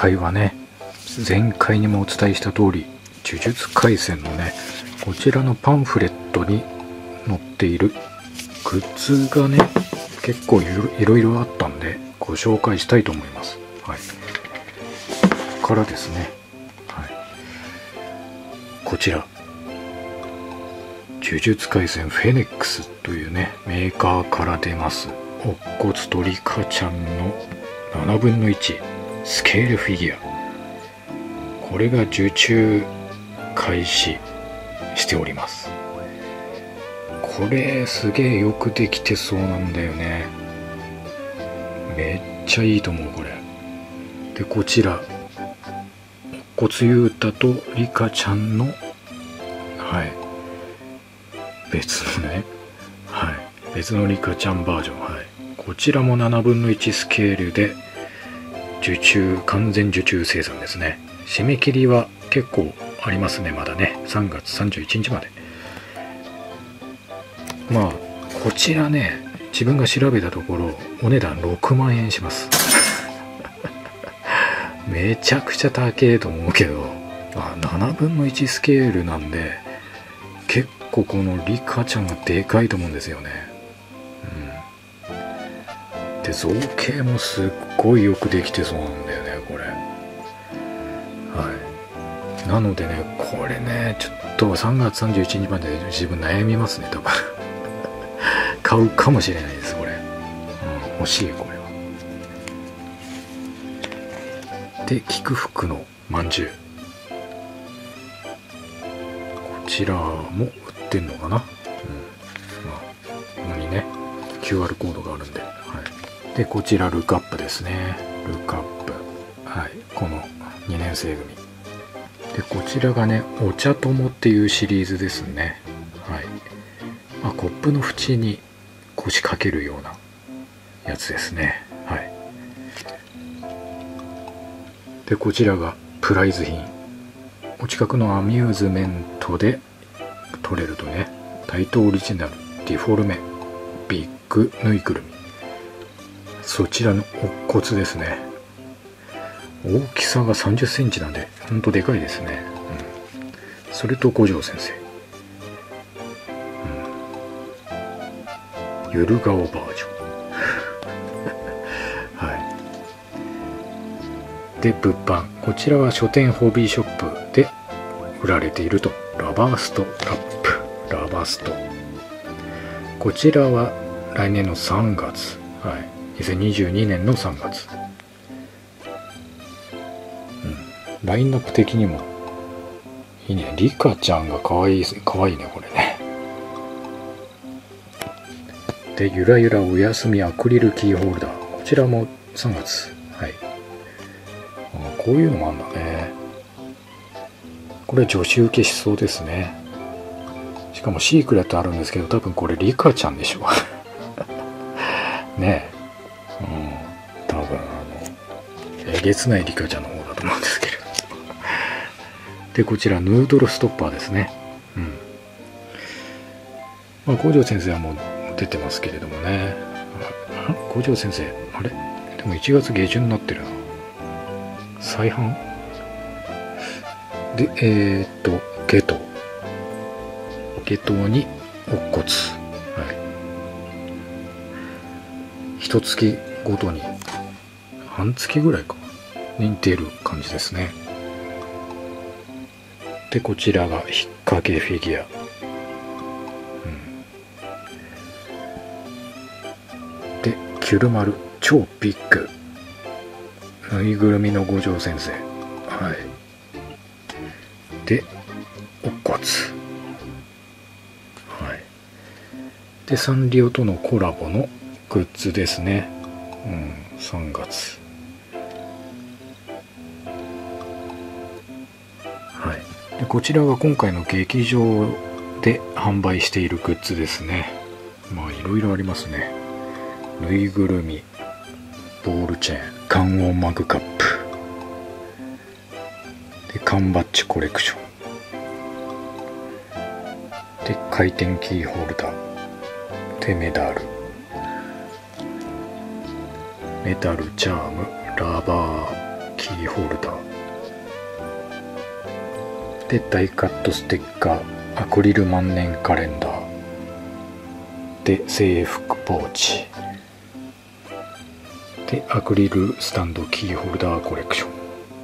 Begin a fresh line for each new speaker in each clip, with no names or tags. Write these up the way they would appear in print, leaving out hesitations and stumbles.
回はね、前回にもお伝えした通り、呪術廻戦のね、こちらのパンフレットに載っているグッズがね、結構いろいろあったんで、ご紹介したいと思います。はい。ここからですね、はい。こちら、呪術廻戦フェネックスというね、メーカーから出ます、乙骨とリカちゃんの7分の1スケールフィギュア。これが受注開始しております。これすげえよくできてそうなんだよね。めっちゃいいと思うこれで。こちら乙骨憂太とリカちゃんの、はい、別のね、はい、別のリカちゃんバージョン、はい、こちらも7分の1スケールで完全受注生産ですね。締め切りは結構ありますね、まだね、3月31日まで。まあこちらね、自分が調べたところお値段6万円しますめちゃくちゃ高えと思うけど、7分の1スケールなんで結構このリカちゃんがでかいと思うんですよね。で造形もすっごいよくできてそうなんだよねこれ。はい。なのでね、これねちょっと3月31日まで自分悩みますね多分買うかもしれないですこれ、欲しいこれは。で菊福のまんじゅう、こちらも売ってんのかな。ここにね QR コードがあるんで、はい。でこちらルカップですね、ルカップ、はい、この2年生組で、こちらがねお茶友っていうシリーズですね。はい。コップの縁に腰掛けるようなやつですね。はい。でこちらがプライズ品、お近くのアミューズメントで取れるとね、大東オリジナルディフォルメビッグぬいぐるみ、そちらの乙骨ですね。大きさが30センチなんでほんとでかいですね。それと五条先生、ゆる顔バージョンはい。で物販、こちらは書店ホビーショップで売られているとラバーストラップ、ラバスト、こちらは来年の3月、はい、2022年の3月。ラインナップ的にもいいね。リカちゃんがかわいいねこれね。でゆらゆらおやすみアクリルキーホルダー、こちらも3月、はい。こういうのもあんだね。これ女子受けしそうですね。しかもシークレットあるんですけど、多分これリカちゃんでしょねえ、多分えげつないリカちゃんの方だと思うんですけどでこちらヌードルストッパーですね。五条先生はもう出てますけれどもね。五条先生あれでも1月下旬になってるな、再販でゲトに乙骨、はい。一月ごとに半月ぐらいかに出る感じですね。でこちらが引っ掛けフィギュア、でキュルマル超ビッグぬいぐるみの五条先生、はい。で乙骨、はい。でサンリオとのコラボのグッズですね。3月、はい。でこちらが今回の劇場で販売しているグッズですね。まあいろいろありますね。ぬいぐるみ、ボールチェーン、観音マグカップで缶バッジコレクションで回転キーホルダーでメダル、メタルチャーム、ラバーキーホルダーで、ダイカットステッカー、アクリル万年カレンダーで、制服ポーチで、アクリルスタンドキーホルダーコレクション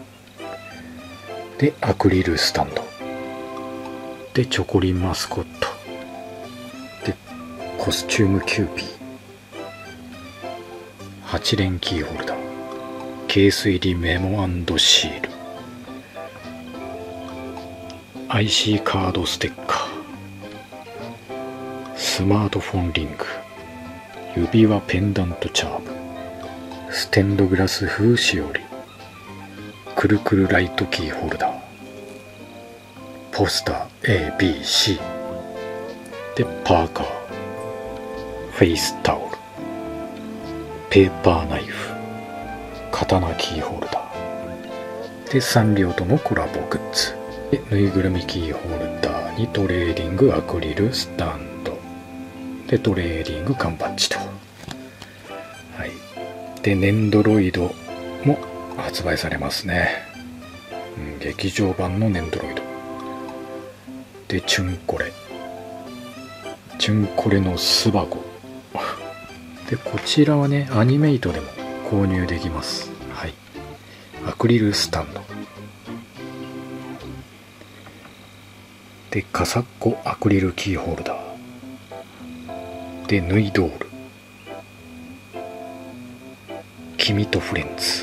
で、アクリルスタンドで、チョコリンマスコットで、コスチュームキューピー、8連キーホルダー、ケース入りメモ&シール、IC カードステッカー、スマートフォンリング、指輪ペンダントチャーム、ステンドグラス風しおり、くるくるライトキーホルダー、ポスター ABC で、パーカー、フェイスタオル、ペーパーナイフ、刀キーホルダーで、サンリオとのコラボグッズで、ぬいぐるみキーホルダーにトレーディングアクリルスタンドで、トレーディング缶バッジと、はい、で、ネンドロイドも発売されますね、劇場版のネンドロイドで、チュンコレの巣箱で、こちらはね、アニメイトでも購入できます。はい、アクリルスタンドで、カサッコアクリルキーホルダーで、ヌイドール、君とフレンズ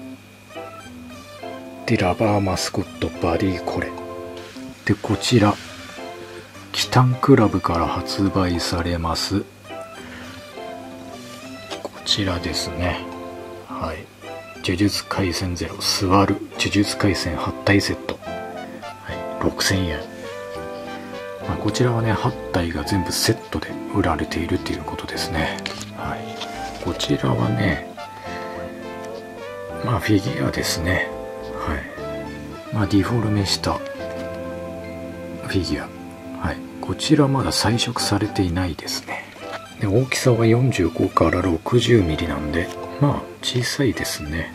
で、ラバーマスコットバディコレで、こちらキタンクラブから発売されますこちらですね、はい、呪術廻戦ゼロ座る呪術廻戦8体セット、はい、6000円、こちらはね、8体が全部セットで売られているということですね、はい、こちらはね、フィギュアですね、はい、ディフォルメしたフィギュア、はい、こちらまだ彩色されていないですね。で、大きさは45から60ミリなんで、小さいですね。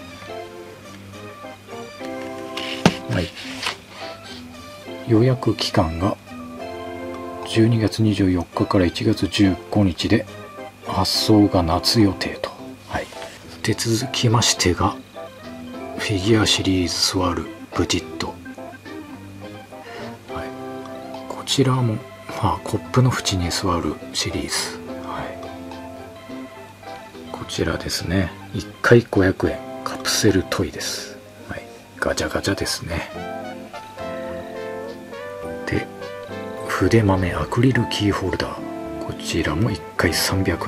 はい、予約期間が12月24日から1月15日で、発送が夏予定と、はい、で、続きましてがフィギュアシリーズスワルブティット、はい、こちらもコップの縁に座るシリーズ、はい、こちらですね、1回500円カプセルトイです、はい、ガチャガチャですね。で、筆豆アクリルキーホルダー、こちらも1回300円、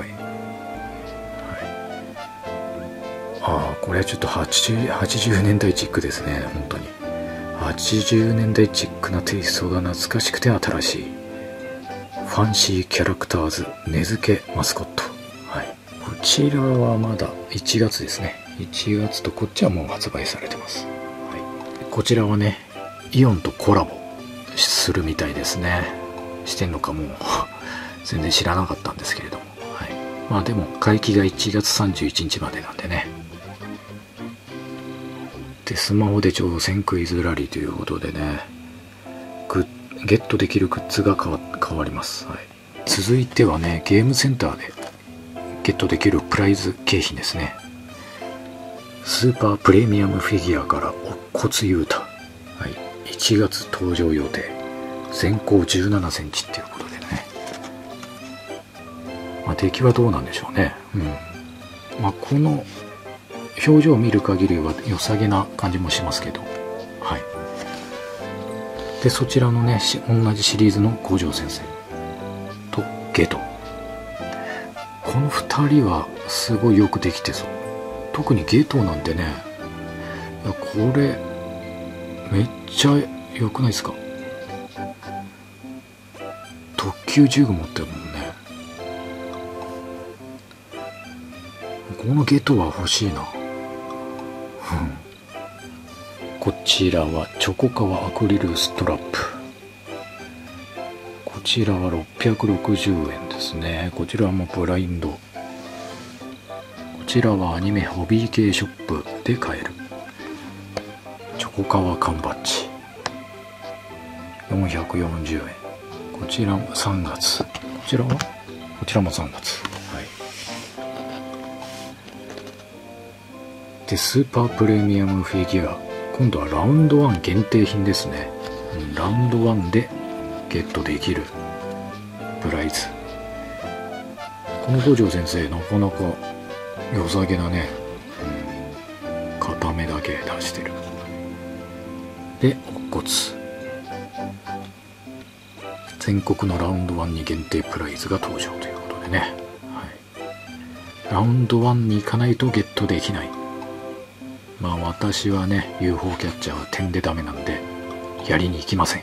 はい、これはちょっと80年代チックですね。本当に80年代チックなテイストが懐かしくて新しいファンシーキャラクターズ根付けマスコット、はい、こちらはまだ1月ですね。1月と、こっちはもう発売されてます、はい、こちらはね、イオンとコラボするみたいですね。してんのかもう全然知らなかったんですけれども、はい、でも会期が1月31日までなんでね。で、スマホで挑戦クイズラリーということでね、ゲットできるグッズが変わります、はい、続いてはね、ゲームセンターでゲットできるプライズ景品ですね。スーパープレミアムフィギュアから乙骨雄太、はい、1月登場予定、全高17センチっていうことでね、出来はどうなんでしょうね。この表情を見る限りは良さげな感じもしますけど、はい。で、そちらのね、同じシリーズの五条先生とゲト、この2人はすごいよくできてそう。特にゲトなんてね、いや、これめっちゃ良くないですか。特級銃具持ってるもんね。このゲトは欲しいな。こちらはチョコカワアクリルストラップ、こちらは660円ですね。こちらもブラインド、こちらはアニメホビー系ショップで買える他は缶バッジ440円。こちらも3月。こちらも3月。はい。でスーパープレミアムフィギュア、今度はラウンド1限定品ですね。ラウンド1でゲットできるプライズ。この五条先生なかなか良さげなね、片目だけ出してる。で乙骨、全国のラウンド1に限定プライズが登場ということでね、はい、ラウンド1に行かないとゲットできない。まあ私はね UFO キャッチャーは点でダメなんでやりに行きません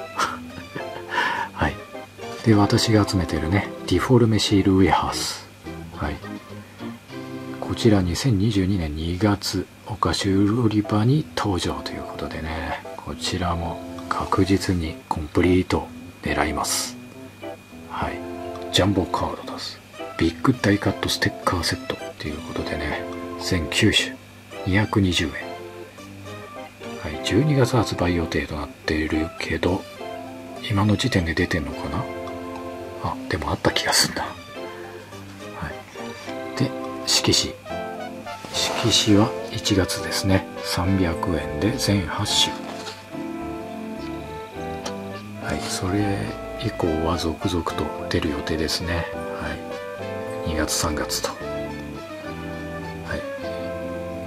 はい。で私が集めてるねディフォルメシールウェハース、はい、こちら2022年2月お菓子売り場に登場ということでね、こちらも確実にコンプリート狙います。はい。ジャンボカードです。ビッグダイカットステッカーセットということでね、全9種220円。はい。12月発売予定となっているけど、今の時点で出てんのかな。あ、でもあった気がするな。はい。で色紙は1月ですね。300円で全8種。はい、それ以降は続々と出る予定ですね。はい、2月3月と。はい、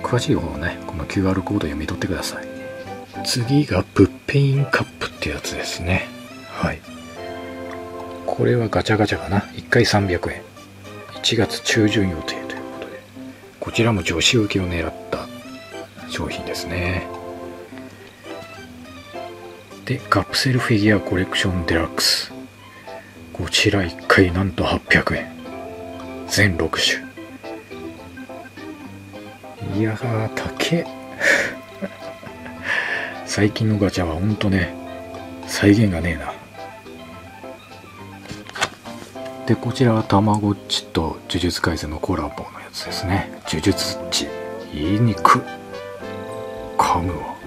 詳しい方はねこの QR コード読み取ってください。次がプッペインカップってやつですね。はい、これはガチャガチャかな。1回300円、1月中旬予定ということで、こちらも女子受けを狙った商品ですね。でカプセルフィギュアコレクションデラックス、こちら1回なんと800円、全6種。いやー高え最近のガチャはほんとね再現がねえな。でこちらはたまごっちと呪術廻戦のコラボのやつですね。呪術っち言いにく噛むわ。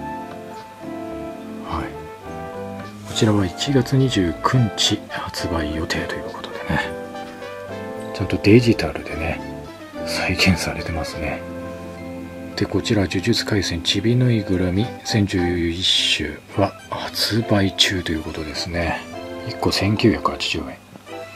こちらは1月29日発売予定ということでね、ちゃんとデジタルでね再現されてますね。でこちら呪術廻戦ちびぬいぐるみ全11種は発売中ということですね。1個1980円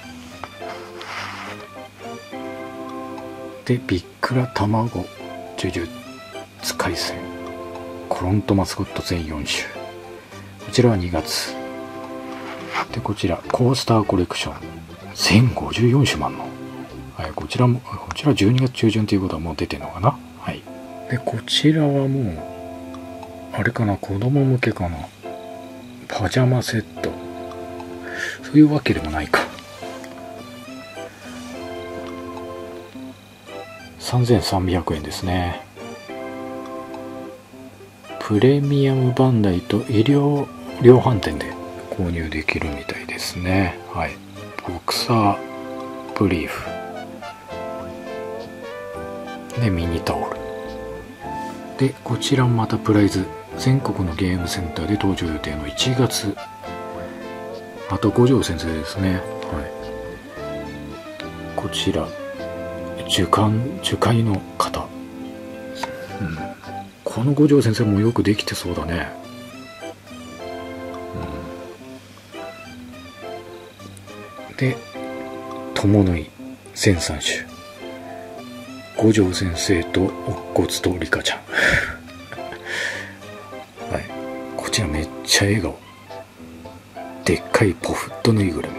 でビックラ卵呪術廻戦コロントマスコット全4種、こちらは2月で、こちらコースターコレクション全54種もあんの。はい、こちら12月中旬ということはもう出てるのかな。はい。でこちらはもうあれかな、子供向けかな、パジャマセット、そういうわけでもないか。3300円ですね。プレミアムバンダイと医療量販店で購入できるみたいですね。はい。ボクサーブリーフでミニタオルで、こちらもまたプライズ全国のゲームセンターで登場予定の1月、あと五条先生ですね。はい。こちら樹海の方、この五条先生もよくできてそうだね。で友縫い全3種、五条先生と乙骨とリカちゃんはい、こちらめっちゃ笑顔、でっかいポフットぬいぐるみ。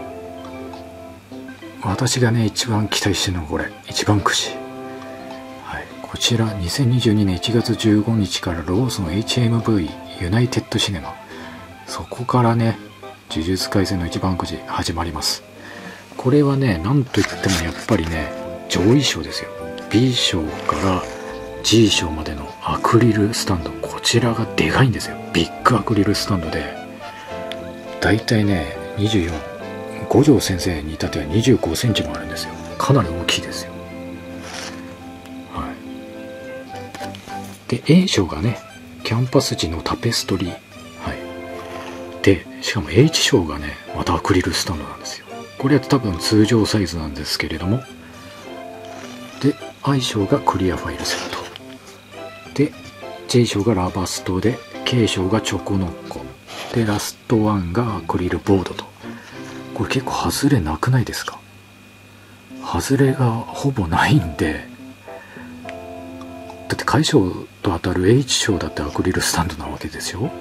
私がね一番期待してるのはこれ一番くじ。はい、こちら2022年1月15日からローソン HMV ユナイテッドシネマ、そこからね呪術廻戦の一番くじ始まります。これはねなんといってもやっぱりね上位賞ですよ。 B 賞から G 賞までのアクリルスタンド、こちらがでかいんですよ。ビッグアクリルスタンドでだいたいね24、五条先生に至っては25センチもあるんですよ。かなり大きいですよ。はい。で A 賞がねキャンパス地のタペストリー。はい。で、しかも H 賞がね、またアクリルスタンドなんですよ。これは多分通常サイズなんですけれども、で、I 賞がクリアファイルセット。で、J 賞がラバストで、K 賞がチョコノッコ。で、ラストワンがアクリルボードと。これ結構外れなくないですか？外れがほぼないんで、だって会賞と当たる H 賞だってアクリルスタンドなわけですよ。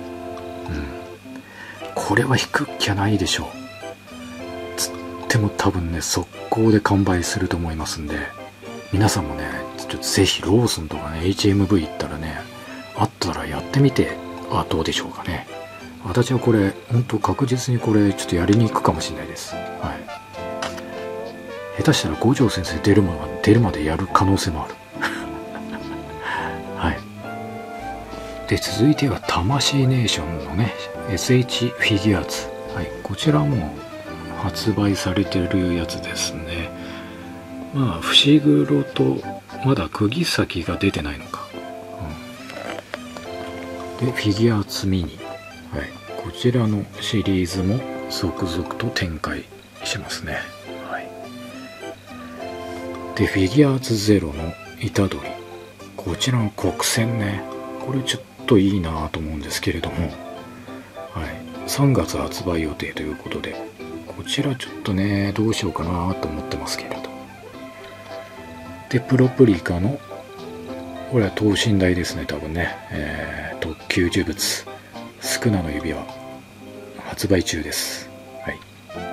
これは引くっきゃないでしょう。つっても多分ね、速攻で完売すると思いますんで、皆さんもね、ちょっとぜひローソンとかね、HMV 行ったらね、あったらやってみて、どうでしょうかね。私はこれ、本当確実にこれ、ちょっとやりに行くかもしれないです。はい。下手したら五条先生出るまでやる可能性もある。はい。で、続いては、魂ネーションのね、SH フィギュアーズ。はい。こちらも発売されてるやつですね。まあ、伏黒と、まだ釘先が出てないのか。で、フィギュアーツミニ。はい。こちらのシリーズも続々と展開しますね。はい。で、フィギュアーツゼロの虎杖。こちらの黒線ね。これちょっといいなと思うんですけれども。はい。3月発売予定ということで、こちらちょっとね、どうしようかなと思ってますけれど。で、プロプリカの、これは等身大ですね、多分ね。特級呪物、スクナの指輪、発売中です。はい。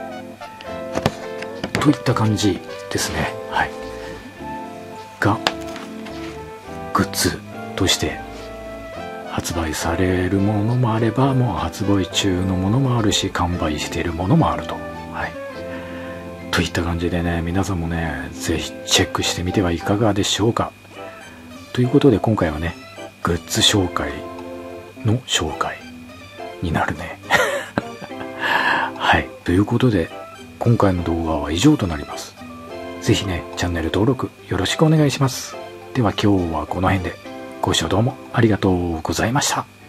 といった感じですね。はい。が、グッズとして発売されるものもあれば、もう発売中のものもあるし、完売しているものもあると。はい。といった感じでね、皆さんもね、ぜひチェックしてみてはいかがでしょうか。ということで今回はね、グッズ紹介の紹介になるね。はい。ということで、今回の動画は以上となります。ぜひね、チャンネル登録よろしくお願いします。では今日はこの辺で、ご視聴どうもありがとうございました。